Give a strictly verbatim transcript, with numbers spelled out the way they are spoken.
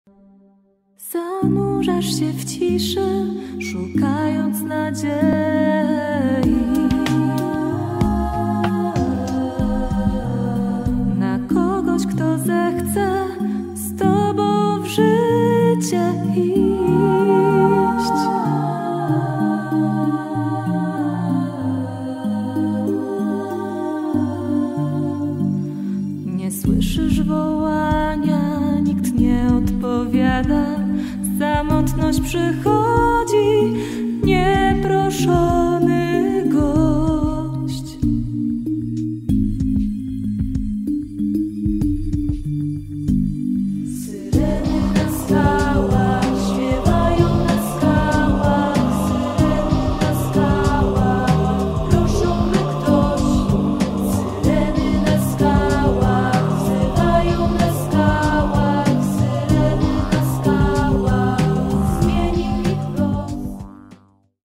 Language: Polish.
Zanurzasz się w ciszy, szukając nadziei na kogoś, kto zechce z tobą w życie iść. Nie słyszysz wołania, nikt nie odpowiada. Samotność przychodzi nieproszony.